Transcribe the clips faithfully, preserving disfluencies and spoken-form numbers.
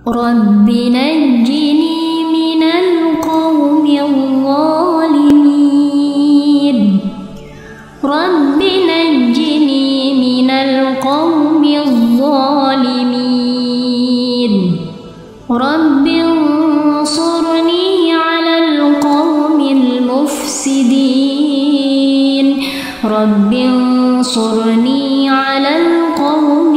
رب نجني من القوم الظالمين رب نجني من القوم الظالمين رب انصرني على القوم المفسدين رب انصرني على القوم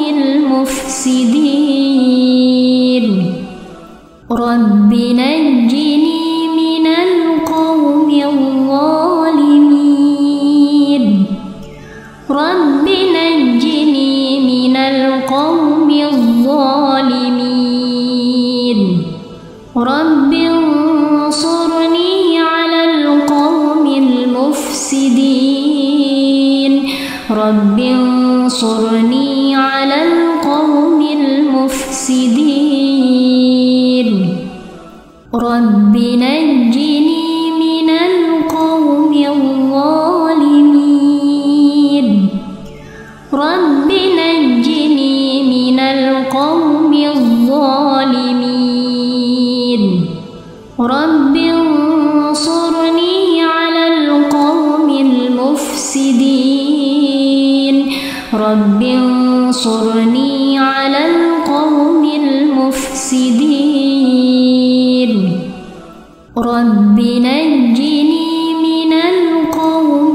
المفسدين رب نجني من القوم الظالمين رب نجني من القوم الظالمين رب انصرني على القوم المفسدين رب انصرني على القوم المفسدين رب نجني من القوم الظالمين رب نجني من القوم الظالمين رب انصرني على القوم المفسدين رب انصرني على القوم المفسدين رب نجني من القوم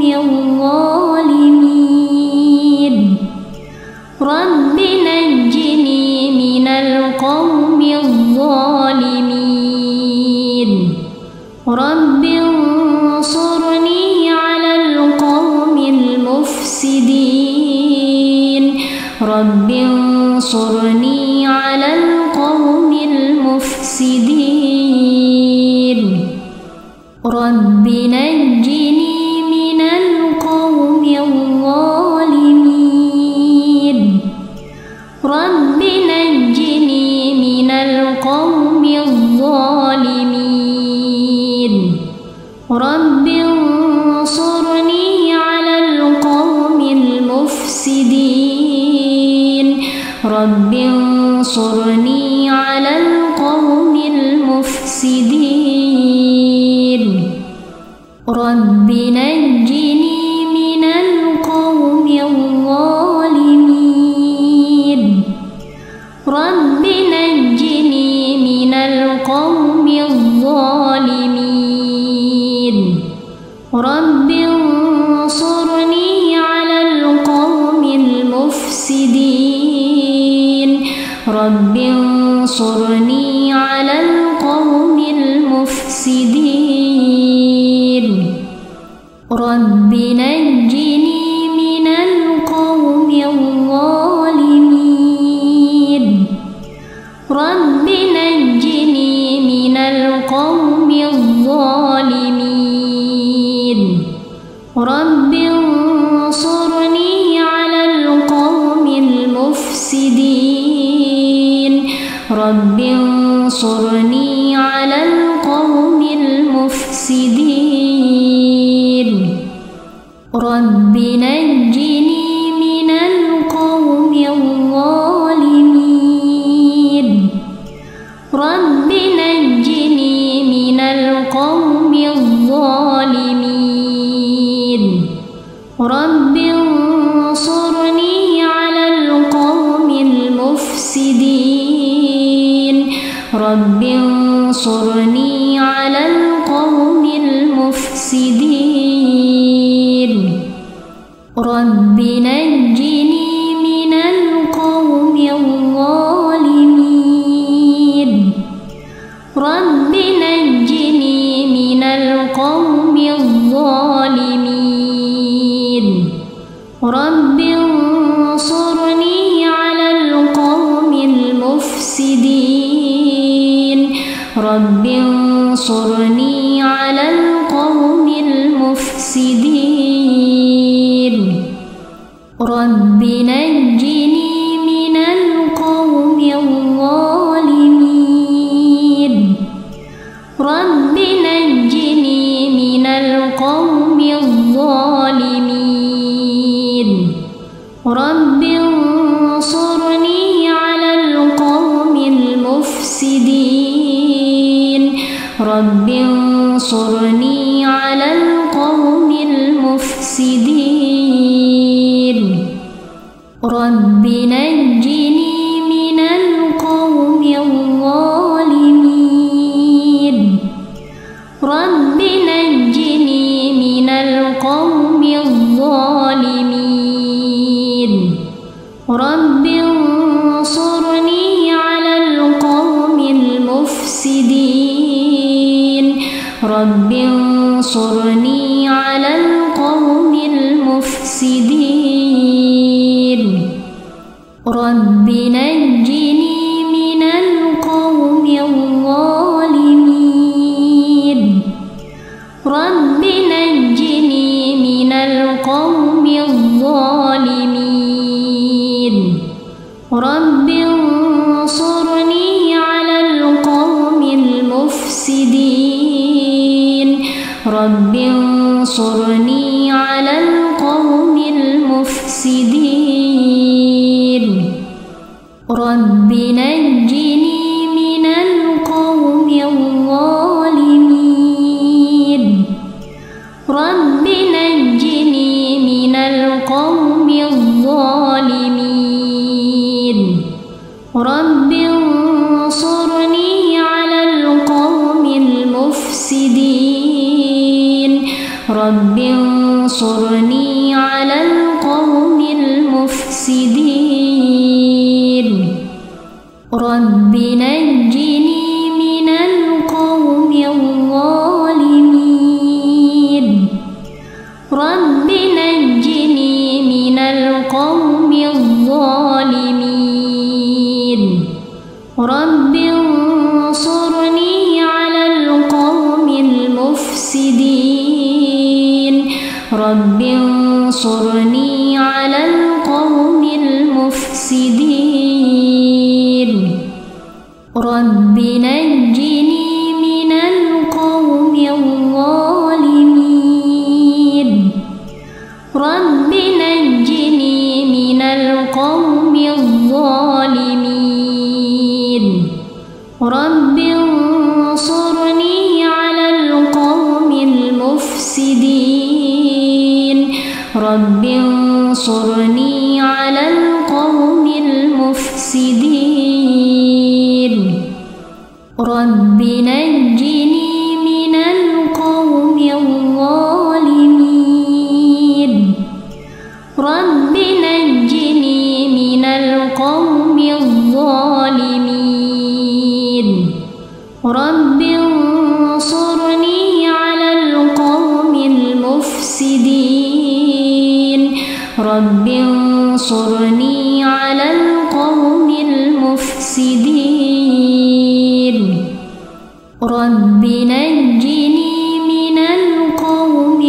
الظالمين رب نجني من القوم الظالمين رب انصرني على القوم المفسدين رب انصرني على القوم المفسدين رب نجني من القوم الظالمين رب نجني من القوم الظالمين رب انصرني على القوم المفسدين رب انصرني على القوم المفسدين رب نجني من القوم الظالمين رب نجني من القوم الظالمين رب انصرني على القوم المفسدين رب انصرني على القوم المفسدين رب نجني من القوم الظالمين رب نجني من القوم الظالمين رب انصرني على القوم المفسدين رب انصرني على القوم المفسدين رب نجني من القوم الظالمين رب نجني من القوم الظالمين رب انصرني على القوم المفسدين رب انصرني على القوم المفسدين رب نجني من القوم الظالمين رب نجني من القوم الظالمين رب انصرني على القوم المفسدين رب انصرني على القوم المفسدين رب نجني من القوم الظالمين رب نجني من القوم الظالمين رب انصرني على القوم المفسدين المفسدين رب انصرني على القوم المفسدين رب نجني من القوم الظالمين رب نجني من القوم الظالمين رب انصرني على القوم المفسدين رب انصرني على القوم المفسدين رب نجني من القوم الظالمين رب نجني من القوم الظالمين رب انصرني على القوم المفسدين رب انصرني على القوم المفسدين رب نجني من القوم الظالمين رب نجني من القوم الظالمين رب انصرني على القوم المفسدين رب انصرني على القوم المفسدين رب نجني من القوم الظالمين رب نجني من القوم الظالمين رب انصرني على القوم المفسدين رب انصرني على القوم المفسدين رب نجني من القوم الظالمين رب نجني من القوم الظالمين رب انصرني على القوم المفسدين رب انصرني على القوم المفسدين رب نجني من القوم الظالمين رب نجني من القوم الظالمين رب انصرني على القوم المفسدين رب انصرني على القوم المفسدين رب نجني من القوم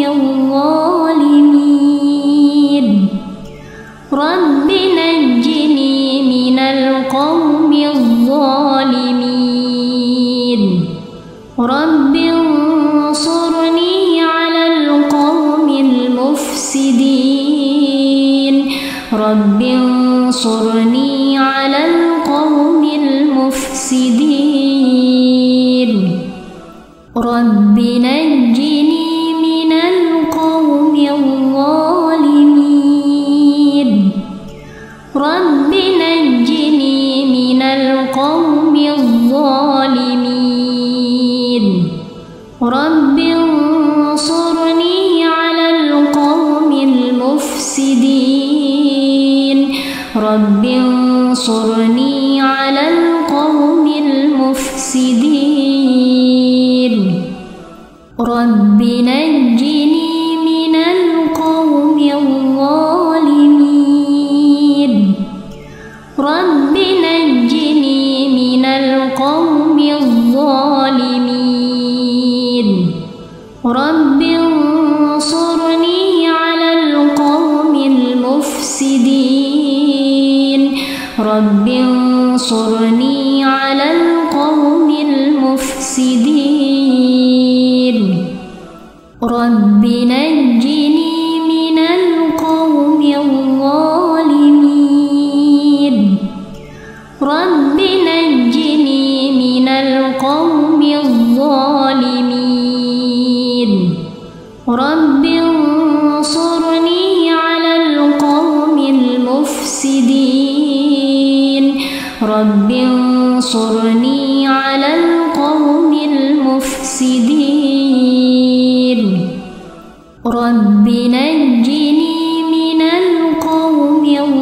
الظالمين رب نجني من القوم الظالمين رب انصرني على القوم المفسدين رب انصرني على القوم المفسدين رب نجني من القوم الظالمين رب نجني من القوم الظالمين رب انصرني على القوم المفسدين رب انصرني على القوم المفسدين رب نجني من القوم الظالمين رب نجني من القوم الظالمين رب انصرني على القوم المفسدين رب انصرني على القوم المفسدين رب نجني من القوم الظالمين رب نجني من رب انصرني على القوم المفسدين رب انصرني على القوم المفسدين رب نجني من القوم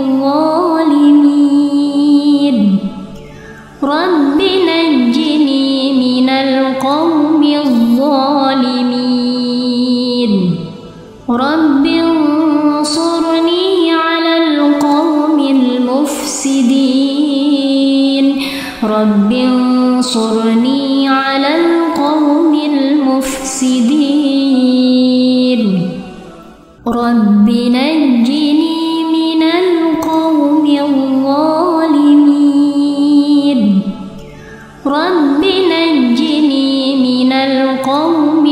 الظالمين رب نجني من القوم الظالمين رب انصرني على القوم المفسدين رب انصرني على القوم المفسدين رب نجني من القوم الظالمين رب نجني من القوم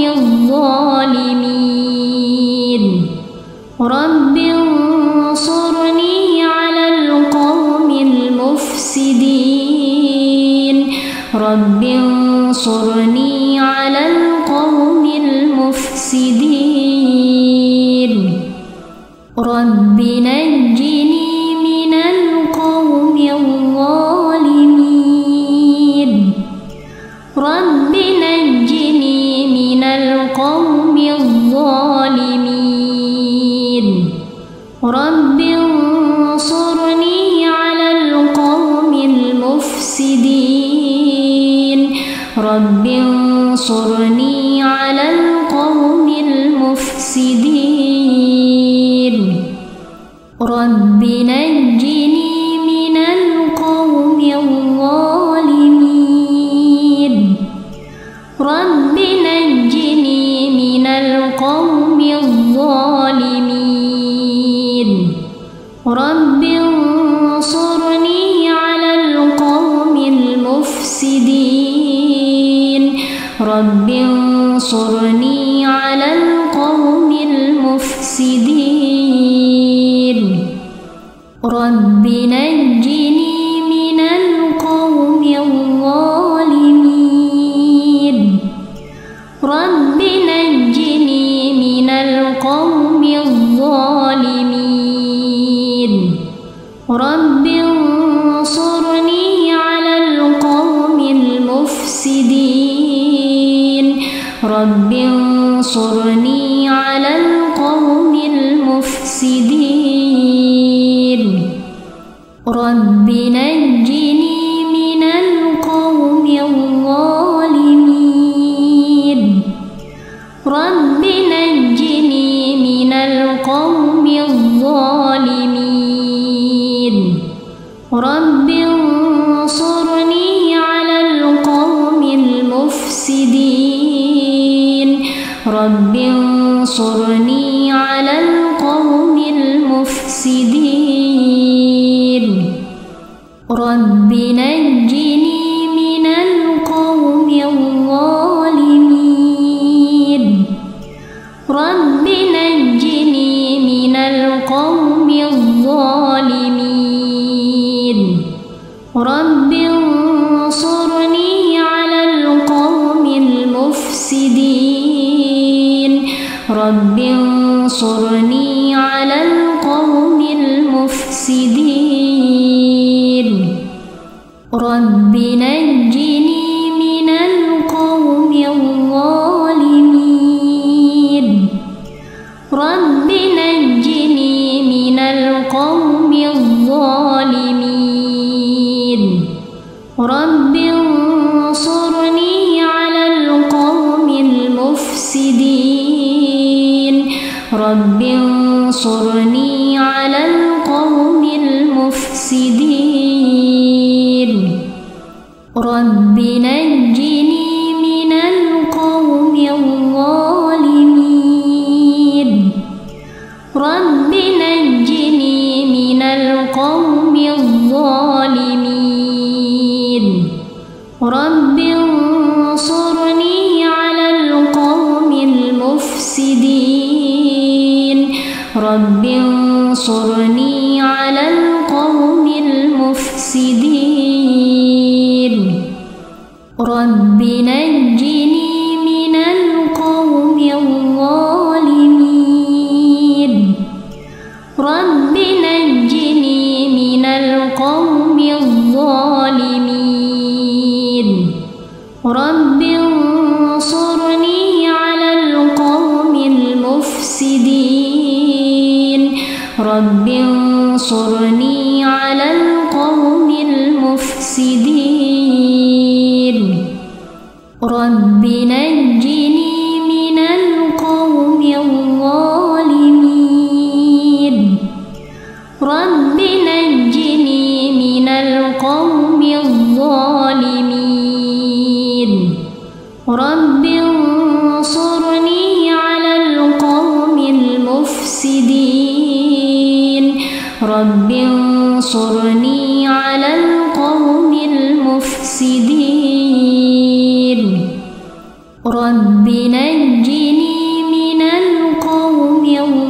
الظالمين رب انصرني على القوم المفسدين رب انصرني على القوم المفسدين رب نجني من القوم الظالمين رب نجني من القوم الظالمين رب انصرني على القوم المفسدين رب انصرني على القوم المفسدين رب نجني من القوم الظالمين رب نجني من القوم الظالمين رب انصرني على القوم المفسدين رب انصرني على القوم المفسدين رب نجني من القوم الظالمين رب نجني من القوم الظالمين رب انصرني على القوم المفسدين رب انصرني على القوم المفسدين رب نجني من القوم الظالمين رب نجني من القوم الظالمين رب انصرني على القوم المفسدين رب انصرني على القوم المفسدين رب نجني من القوم الظالمين رب نجني من القوم الظالمين رب انصرني على القوم المفسدين رب انصرني على القوم المفسدين رب نجني من القوم الظالمين رب نجني من القوم الظالمين رب انصرني على القوم المفسدين رب انصرني على القوم المفسدين رب نجني من القوم الظالمين رب نجني من القوم الظالمين رب انصرني على القوم المفسدين رب انصرني على القوم المفسدين رب نجني من القوم الظالمين رب نجني من القوم الظالمين رب انصرني على القوم المفسدين رب انصرني على القوم المفسدين رب نجني من القوم الظالمين رب نجني من القوم الظالمين رب انصرني على القوم المفسدين رب انصرني على القوم المفسدين رب نجني من القوم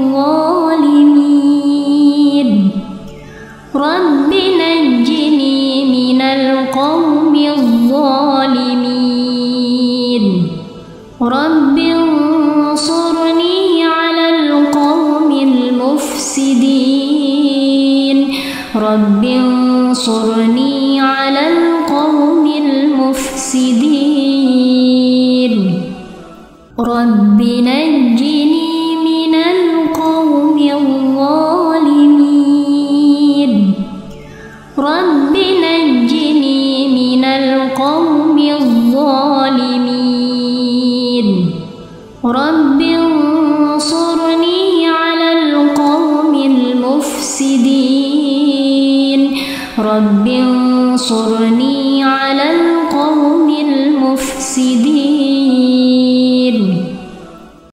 الظالمين رب نجني من القوم الظالمين رب انصرني على القوم المفسدين رب انصرني على القوم المفسدين رب نجني من القوم الظالمين رب نجني من القوم الظالمين رب انصرني على القوم المفسدين رب انصرني على القوم المفسدين